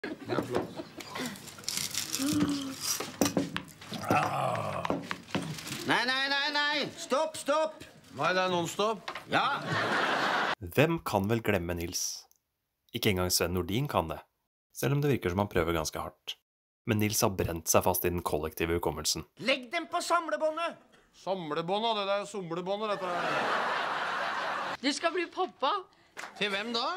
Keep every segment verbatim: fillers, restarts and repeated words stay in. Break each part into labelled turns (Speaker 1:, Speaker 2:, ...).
Speaker 1: Det er flott.
Speaker 2: Nei, nei, nei, nei! Stopp, stopp!
Speaker 1: Nei, det er non-stop.
Speaker 2: Ja!
Speaker 3: Hvem kan vel glemme Nils? Ikke engang Sven Nordin kan det, selv om det virker som han prøver ganske hardt. Men Nils har brent seg fast i den kollektive hukommelsen.
Speaker 2: Legg dem på samlebåndet!
Speaker 1: Samlebåndet, det der somlebåndet, dette er.
Speaker 4: Du skal bli pappa.
Speaker 1: Til hvem da?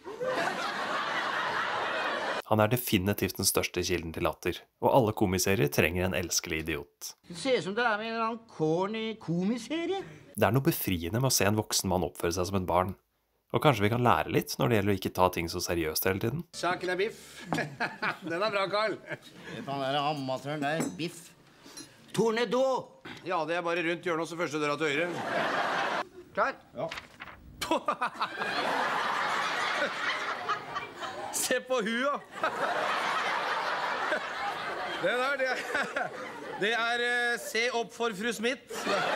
Speaker 3: Han er definitivt den største kilden til latter, og alle komiserier trenger en elskelig idiot.
Speaker 2: Det ser ut som det er med en eller annen corny komiserie.
Speaker 3: Det er noe befriende med å se en voksen mann oppføre seg som et barn. Og kanskje vi kan lære litt når det gjelder å ikke ta ting så seriøst hele tiden.
Speaker 1: Saken er biff. Den er bra, Carl.
Speaker 2: Han er amatøren der, biff. Tornado!
Speaker 1: Ja, det er bare rundt hjørnet, så første døra til høyre.
Speaker 2: Klar?
Speaker 1: Ja. Se på hua! Det der, det er, det er uh, se opp for fru Smith.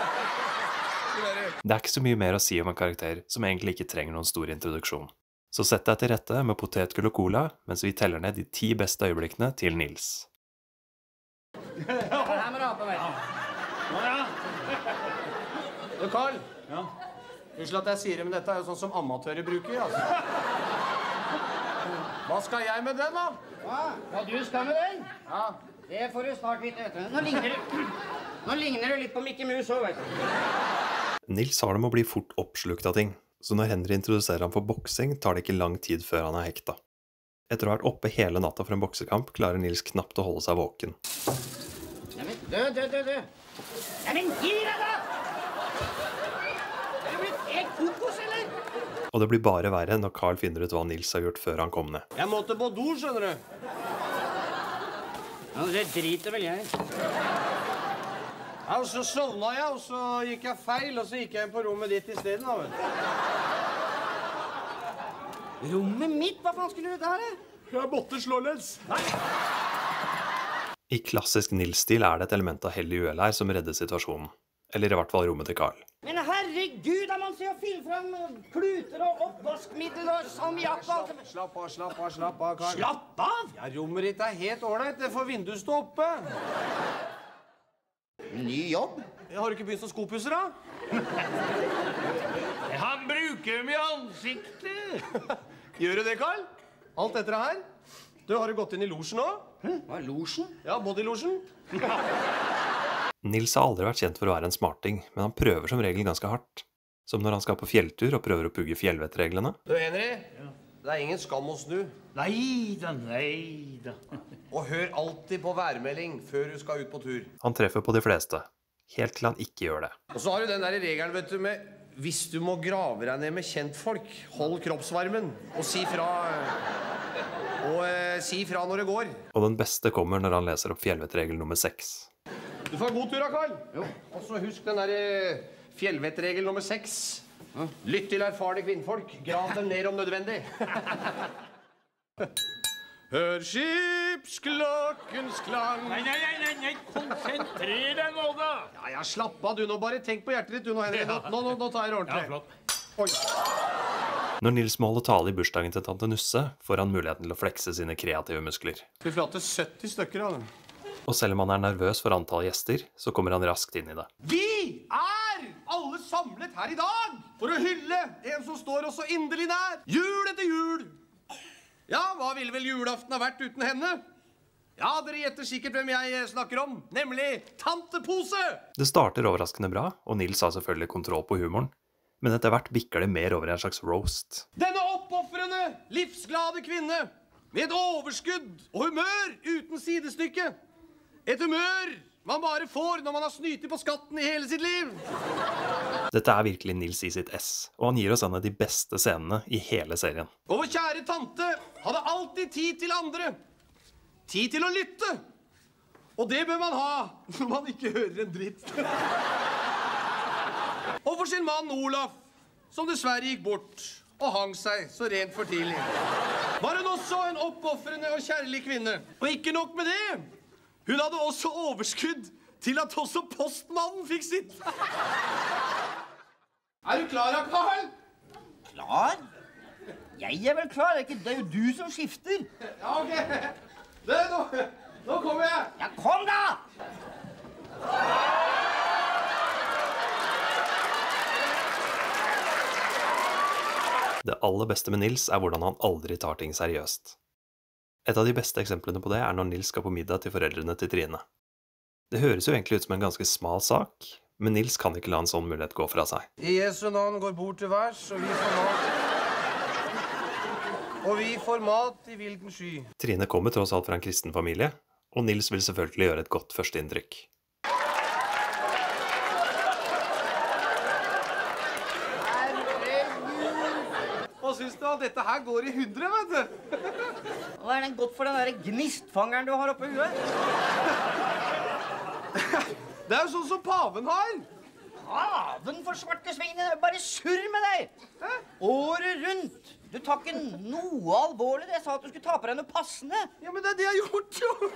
Speaker 3: Det er ikke så mye mer å si om en karakter som egentlig ikke trenger noen stor introduksjon. Så sett deg til rette med potetgull og cola, mens vi teller ned de ti beste øyeblikkene til Nils.
Speaker 2: Her må du ha på meg.
Speaker 1: Du, Carl. Ja? Unnskyld at jeg sier det, men dette er jo sånn som amatører bruker, altså. Hva skal jeg med den, da?
Speaker 2: Hva? Hva du skal med den?
Speaker 1: Ja.
Speaker 2: Det får du snart vite, vet du. Nå ligner du, Nå ligner du litt på Mickey Mouse også, vet du.
Speaker 3: Nils har det med å bli fort oppslukt av ting, så når Henry introduserer ham for boksing, tar det ikke lang tid før han er hekta. Etter å ha vært oppe hele natta for en boksekamp, klarer Nils knapt å holde seg våken.
Speaker 2: Nei, men dø, dø, dø, dø. Nei, men gi deg da! Er du blitt helt kokos, eller?
Speaker 3: Og det blir bare verre når Carl finner ut hva Nils har gjort før han kom ned.
Speaker 1: Jeg måtte på do, skjønner du.
Speaker 2: Ja, det driter vel jeg.
Speaker 1: Ja, og så sovna jeg, og så gikk jeg feil, og så gikk jeg inn på rommet ditt i stedet, da, vet du.
Speaker 2: Rommet mitt? Hva faen skulle du der, eh?
Speaker 1: Jeg måtte slå lens.
Speaker 3: I klassisk Nils-stil er det et element av hell i uhell her som redder situasjonen. Eller i hvert fall rommet til Carl.
Speaker 2: Men herregud, da man ser å fylle frem kluter og oppvaskmiddel og salmiakk og alt.
Speaker 1: Slapp av, slapp av, slapp av, Carl.
Speaker 2: Slapp av!
Speaker 1: Ja, rommet ditt er helt ålreit. Det får vinduet stå oppe.
Speaker 2: Ny jobb?
Speaker 1: Jeg har ikke begynt som skopusser, da.
Speaker 5: Han bruker dem i ansiktet.
Speaker 1: Gjør du det, Carl? Alt etter det her? Du, har du gått inn i losjen nå?
Speaker 2: Hva er losjen?
Speaker 1: Ja, bodylosjen.
Speaker 3: Nils har aldri vært kjent for å være en smarting, men han prøver som regel ganske hardt. Som når han skal på fjelltur og prøver å pugge fjellvettreglene.
Speaker 1: Du, Henry, det er ingen skam å snu.
Speaker 5: Neida, neida.
Speaker 1: Og hør alltid på værmelding før du skal ut på tur.
Speaker 3: Han treffer på de fleste, helt til han ikke gjør det.
Speaker 1: Og så har du den der regelen, vet du, med hvis du må grave deg ned med kjentfolk, hold kroppsvarmen og si fra. Og eh, si fra når det går.
Speaker 3: Og den beste kommer når han leser opp fjellvettregel nummer seks.
Speaker 1: Du får god tur da, Carl. Jo. Og så husk den der eh, fjellvettregel nummer seks. Ja. Lytt til erfarne kvinnfolk. Grav dem ned om nødvendig. Hør skipsklokkens klang.
Speaker 5: Nei, nei, nei, nei, nei, konsentrer deg nå da.
Speaker 1: Ja, ja, slapp av du nå. Bare tenk på hjertet ditt du nå, Henry. Nå, nå, nå, nå tar jeg det ordentlig.
Speaker 5: Ja, flott.
Speaker 1: Oi.
Speaker 3: Når Nils må holde tale i bursdagen til tante Nusse, får han muligheten til å flekse sine kreative muskler.
Speaker 1: Vi flatter sytti stykker av dem.
Speaker 3: Og selv om han er nervøs for antall gjester, så kommer han raskt inn i det.
Speaker 1: Vi er alle samlet her i dag for å hylle en som står oss så inderlig nær. Jul etter jul. Ja, hva ville vel julaften ha vært uten henne? Ja, dere gjetter sikkert hvem jeg snakker om, nemlig Tante Pose.
Speaker 3: Det starter overraskende bra, og Nils har selvfølgelig kontroll på humoren. Men etter hvert bikker det mer over i en slags roast.
Speaker 1: Denne oppofrende, livsglade kvinne, med et overskudd og humør uten sidestykke. Et humør man bare får når man har snytet på skatten i hele sitt liv.
Speaker 3: Dette er virkelig Nils i sitt ess, og han gir oss en av de beste scenene i hele serien.
Speaker 1: Og vår kjære tante hadde alltid tid til andre. Tid til å lytte. Og det bør man ha når man ikke hører en dritt. Og for sin mann Olaf, som dessverre gikk bort og hang seg så rent for tidlig, var hun også en oppofrende og kjærlig kvinne. Og ikke nok med det. Hun hadde også overskudd til at også postmannen fikk sitt. Er du klar, Carl?
Speaker 2: Klar? Jeg er vel klar, det er, ikke, det er jo du som skifter.
Speaker 1: Ja, ok. Det, nå, nå kommer jeg.
Speaker 2: Ja, kom da!
Speaker 3: Det aller beste med Nils er hvordan han aldri tar ting seriøst. Et av de beste eksemplene på det er når Nils skal på middag til foreldrene til Trine. Det høres jo egentlig ut som en ganske smal sak, men Nils kan ikke la en sånn mulighet gå fra seg.
Speaker 1: I Jesu navn går bord til værs, og vi får mat. Og vi får mat i vilden sky.
Speaker 3: Trine kommer tross alt fra en kristen familie, og Nils vil selvfølgelig gjøre et godt førsteinntrykk.
Speaker 1: Hva synes du at dette her går i hundre, vet du?
Speaker 2: Hva er den godt for den der gnistfangeren du har oppe i huet?
Speaker 1: Det er jo sånn som paven har.
Speaker 2: Paven for svarte svingene, det er bare surr med deg.
Speaker 1: Hæ?
Speaker 2: Året rundt. Du tar ikke noe alvorlig. Jeg sa at du skulle ta på deg noe passende.
Speaker 1: Ja, men det er det jeg har gjort, jo.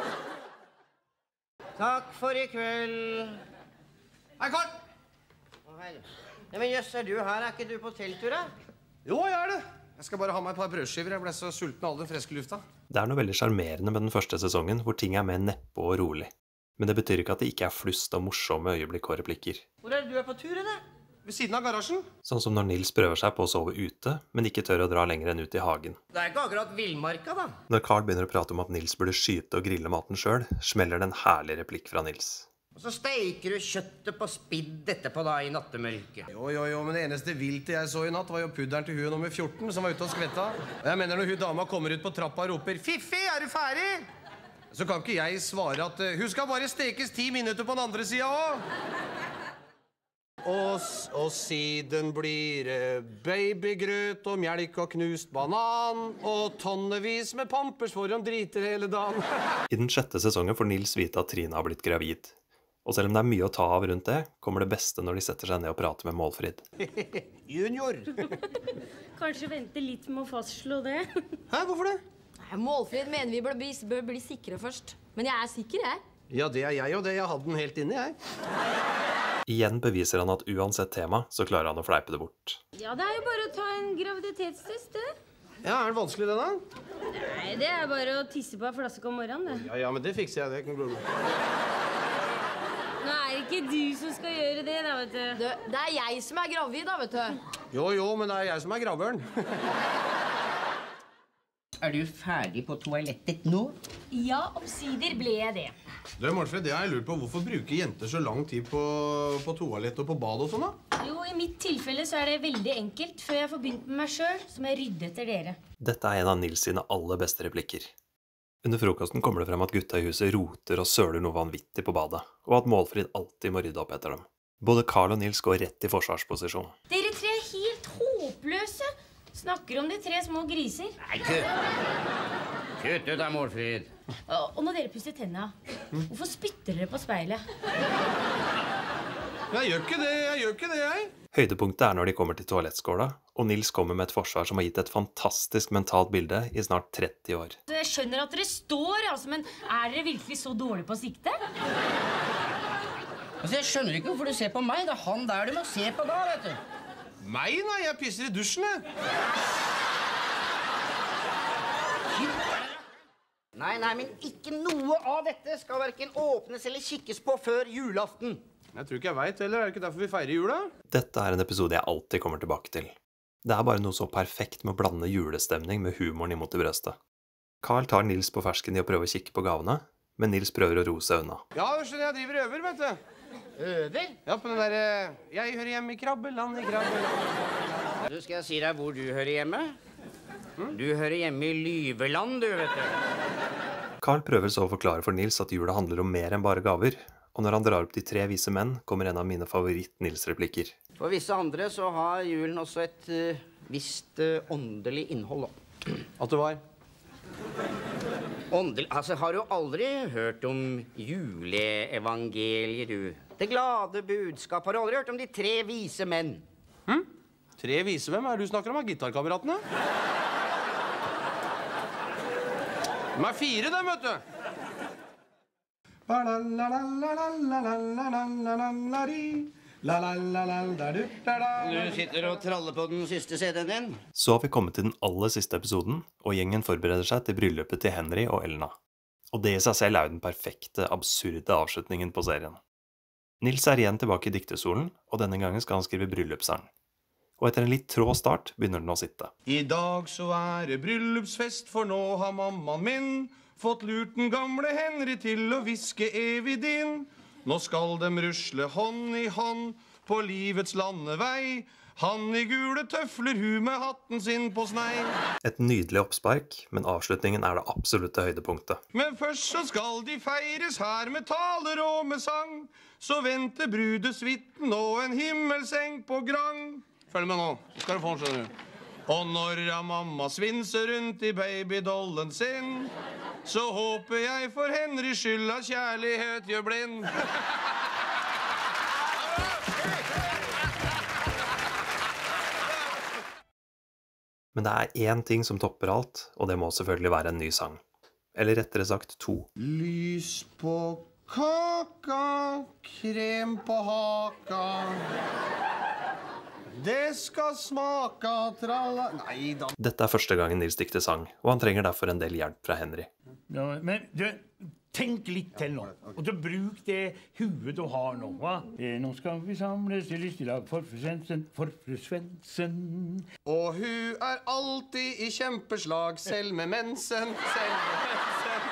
Speaker 2: Takk for i kveld.
Speaker 1: Hei, Karl.
Speaker 2: Å, hei. Ja, men jøss, er du her? Er ikke du på telttur, da?
Speaker 1: Jo, jeg er det. Jeg skal bare ha meg et par brødskiver. Jeg ble så sulten av all den friske lufta.
Speaker 3: Det er noe veldig sjarmerende med den første sesongen, hvor ting er mer neppe og rolig. Men det betyr ikke at det ikke er flust og morsomme øyeblikk og replikker.
Speaker 2: Hvor er det du er på tur, eller?
Speaker 1: Ved siden av garasjen.
Speaker 3: Sånn som når Nils prøver seg på å sove ute, men ikke tør å dra lenger enn ut i hagen.
Speaker 2: Det er ikke akkurat villmarka, da.
Speaker 3: Når Carl begynner å prate om at Nils burde skyte og grille maten selv, smeller det en herlig replikk fra Nils.
Speaker 2: Og så steiker du kjøttet på spidd etterpå da i nattemørket.
Speaker 1: Jo, jo, jo, men det eneste viltet jeg så i natt var jo pudderen til hun nummer fjorten som var ute og skvetta. Og jeg mener når hun dama kommer ut på trappa og roper «Fiffi, er du ferdig?» Så kan ikke jeg svare at uh, hun skal bare stekes ti minutter på den andre siden også. Og, og siden blir det babygrøt og melk og knust banan og tonnevis med pampers for hun driter hele dagen.
Speaker 3: I den sjette sesongen får Nils vite at Trine har blitt gravid. Og selv om det er mye å ta av rundt det, kommer det beste når de setter seg ned og prater med Målfrid.
Speaker 1: Junior.
Speaker 4: Kanskje vente litt med å fastslå det.
Speaker 1: Hæ, hvorfor det?
Speaker 6: Nei, Målfrid mener vi bør bli, bør bli sikre først. Men jeg er sikker, jeg.
Speaker 1: Ja, det er jeg og det. Jeg hadde den helt inne, jeg.
Speaker 3: Igjen beviser han at uansett tema, så klarer han å fleipe det bort.
Speaker 4: Ja, det er jo bare å ta en graviditetstest, det.
Speaker 1: Ja, er det vanskelig det da?
Speaker 4: Nei, det er bare å tisse på en flaske om morgenen, det.
Speaker 1: Ja, ja, men det fikser jeg, det. Kan gå.
Speaker 4: Nå er det ikke du som skal gjøre det, da, vet du.
Speaker 6: Det, det er jeg som er gravid, da, vet du.
Speaker 1: Jo, jo, men det er jeg som er gravøren.
Speaker 2: Er du ferdig på toalettet nå?
Speaker 4: Ja, omsider ble jeg det.
Speaker 1: Du, Målfrid, jeg har lurt på hvorfor bruker jenter så lang tid på, på toalett og på bad og sånn, da?
Speaker 4: Jo, i mitt tilfelle så er det veldig enkelt. Før jeg får begynt med meg selv, så må jeg rydde etter dere.
Speaker 3: Dette er en av Nils sine aller beste replikker. Under frokosten kommer det frem at gutta i huset roter og søler noe vanvittig på badet, og at Målfrid alltid må rydde opp etter dem. Både Carl og Nils går rett i forsvarsposisjon.
Speaker 4: Dere tre er helt håpløse. Snakker om de tre små griser.
Speaker 2: Nei, kutt. Kutt ut av Målfrid.
Speaker 4: Og når dere pusser tennene, hvorfor spytter dere på speilet?
Speaker 1: Jeg gjør ikke det, jeg gjør ikke det, jeg.
Speaker 3: Høydepunktet er når de kommer til toalettskåla, og Nils kommer med et forsvar som har gitt et fantastisk mentalt bilde i snart tretti år.
Speaker 4: Jeg skjønner at dere står, altså, men er dere virkelig så dårlige på å sikte?
Speaker 2: Altså, jeg skjønner ikke hvorfor du ser på meg. Det er han der du må se på da, vet du.
Speaker 1: Meg, nei, jeg pisser i dusjen, jeg.
Speaker 2: Nei, nei, men ikke noe av dette skal hverken åpnes eller kikkes på før julaften.
Speaker 1: Jeg tror ikke jeg vet, eller er det ikke derfor vi feirer jula?
Speaker 3: Dette er en episode jeg alltid kommer tilbake til. Det er bare noe så perfekt med å blande julestemning med humoren imot i brøstet. Carl tar Nils på fersken i å prøve å kikke på gavene, men Nils prøver å roe seg unna.
Speaker 1: Ja, skjønner jeg driver og øver, vet du.
Speaker 2: Øver?
Speaker 1: Ja, på den der, jeg hører hjemme i krabbeland, i krabbeland.
Speaker 2: Du, skal jeg si deg hvor du hører hjemme? Du hører hjemme i Lyveland, du, vet du.
Speaker 3: Carl prøver så å forklare for Nils at jula handler om mer enn bare gaver, og når han drar opp de tre vise menn, kommer en av mine favoritt-Nils-replikker.
Speaker 2: For visse andre så har julen også et uh, visst uh, åndelig innhold. Da.
Speaker 1: At det var?
Speaker 2: Åndelig, altså har du aldri hørt om juleevangeliet, du? Det glade budskap, har du aldri hørt om de tre vise menn?
Speaker 1: Hm? Tre vise hvem er det du snakker om, av gitarkameratene? De er fire, dem, vet du. La la la la da du da da.
Speaker 2: Du sitter og traller på den siste C D-en din.
Speaker 3: Så har vi kommet til den aller siste episoden, og gjengen forbereder seg til bryllupet til Henry og Elna. Og det i seg selv er jo den perfekte, absurde avslutningen på serien. Nils er igjen tilbake i diktestolen, og denne gangen skal han skrive bryllupssang. Og etter en litt trå start begynner den å sitte.
Speaker 1: I dag så er det bryllupsfest, for nå har mammaen min fått lurt den gamle Henry til å viske evig din. Nå skal dem rusle hånd i hånd på livets landevei. Han i gule tøfler, hun med hatten sin på snei.
Speaker 3: Et nydelig oppspark, men avslutningen er det absolutte høydepunktet.
Speaker 1: Men først så skal de feires her med taler og med sang. Så venter brudesvitten og en himmelseng på grang. Følg med nå, skal du få den, skjønner du. Og når mamma svinser rundt i babydollen sin, så håper jeg for Henry skyld av kjærlighet gjør blind.
Speaker 3: Men det er én ting som topper alt, og det må selvfølgelig være en ny sang. Eller rettere sagt to.
Speaker 1: Lys på kaka, krem på haka. Det skal smaka tralla... Nei da.
Speaker 3: Dette er første gangen Nils dikter sang, og han trenger derfor en del hjelp fra Henry.
Speaker 5: Ja, men du, tenk litt til nå. Og så bruk det huet du har nå, va? Eh, Nå skal vi samles til lystelag for fru Svendsen, for fru Svendsen.
Speaker 1: Og hun er alltid i kjempeslag, selv med mensen, selv med mensen.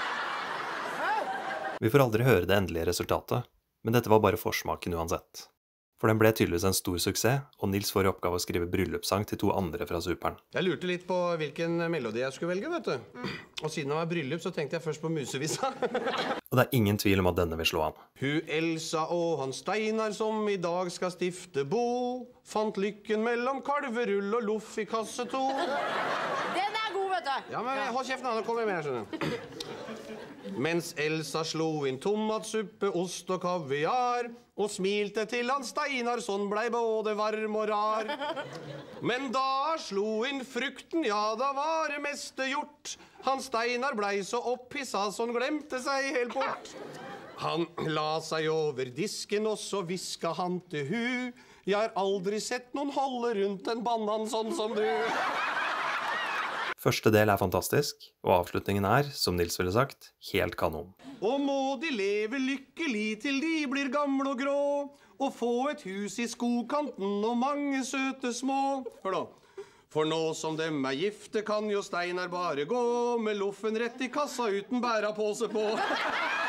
Speaker 3: Vi får aldri høre det endelige resultatet, men dette var bare forsmaken uansett. For den ble tydeligvis en stor suksess, og Nils får i oppgave å skrive bryllupssang til to andre fra Superen.
Speaker 1: Jeg lurte litt på hvilken melodi jeg skulle velge, vet du. Og siden det var bryllup, så tenkte jeg først på musevisa.
Speaker 3: Og det er ingen tvil om at denne vil slå an.
Speaker 1: Hun Elsa og han Steinar som i dag skal stifte bo, fant lykken mellom kalverull og loff i kasse to.
Speaker 6: Den er god, vet du.
Speaker 1: Ja, men hold kjeft nå, nå kommer jeg mer, skjønner du. Mens Elsa slo inn tomatsuppe, ost og kaviar, og smilte til han Steinar, sånn blei både varm og rar. Men da slo inn frukten, ja, da var det meste gjort. Han Steinar blei så opphissa, sånn glemte seg helt bort. Han la seg over disken, og så viska han til hu. Jeg har aldri sett noen holde rundt en banan sånn som du.
Speaker 3: Første del er fantastisk, og avslutningen er, som Nils ville sagt, helt kanon.
Speaker 1: Og må de leve lykkelig til de blir gamle og grå, og få et hus i skogkanten og mange søte små. Hør da. For nå som dem er gifte kan jo Steinar bare gå med loffen rett i kassa uten bærapose på.